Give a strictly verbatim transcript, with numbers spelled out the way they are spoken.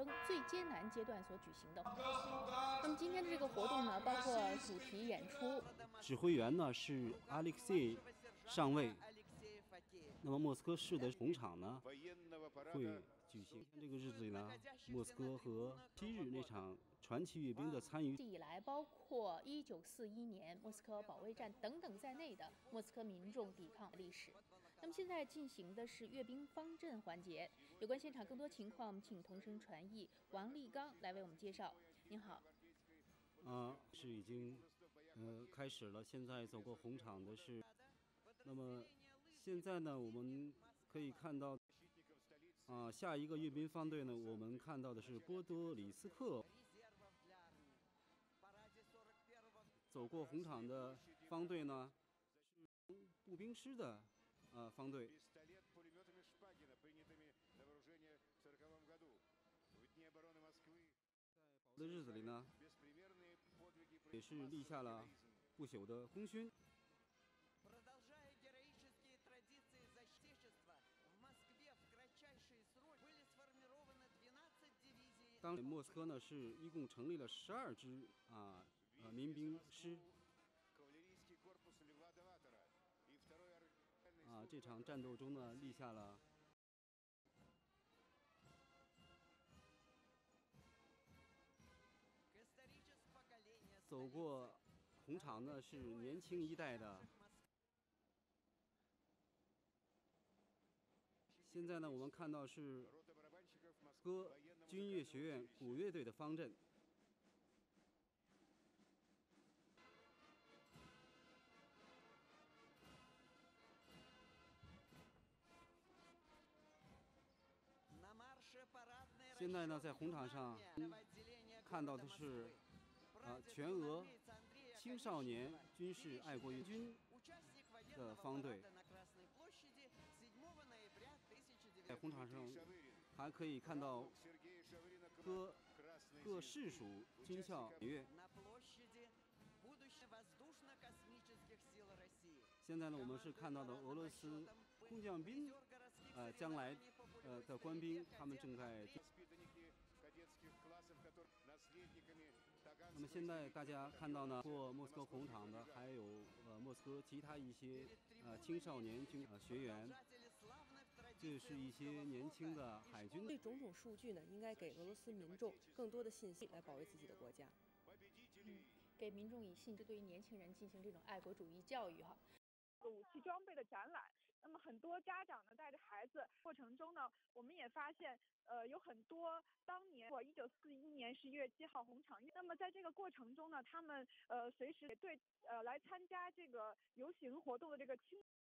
争最艰难阶段所举行的。那么今天的这个活动呢，包括主题演出。 指挥员呢是阿列克谢上尉。那么莫斯科市的红场呢会举行。这个日子里呢，莫斯科和昔日那场传奇阅兵的参与以来，包括一九四一年莫斯科保卫战等等在内的莫斯科民众抵抗历史。那么现在进行的是阅兵方阵环节。有关现场更多情况，我们请同声传译王立刚来为我们介绍。您好。 啊，是已经呃开始了。现在走过红场的是，那么现在呢，我们可以看到啊，下一个阅兵方队呢，我们看到的是波多里斯克。走过红场的方队呢，是步兵师的呃方队。在的日子里呢，也是立下了不朽的功勋。当莫斯科呢是一共成立了十二支啊呃民兵师。啊，这场战斗中呢立下了。走过红场呢是年轻一代的。现在呢，我们看到是歌军乐学院鼓乐队的方阵。现在呢，在红场上看到的是啊，全俄青少年军事爱国军的方队。在红场上还可以看到各各市属军校乐。现在呢，我们是看到的俄罗斯空降兵，呃，将来呃的官兵，他们正在。那么现在大家看到呢，过莫斯科红场的还有呃莫斯科其他一些呃青少年军呃学员，这是一些年轻的海军。 对种种数据呢，应该给俄罗斯民众更多的信息，来保卫自己的国家。 嗯，给民众以信，对于年轻人进行这种爱国主义教育哈。 武器装备的展览，那么很多家长呢带着孩子过程中呢，我们也发现，呃，有很多当年我一九四一年十一月七号红场，那么在这个过程中呢，他们呃随时对呃来参加这个游行活动的这个青。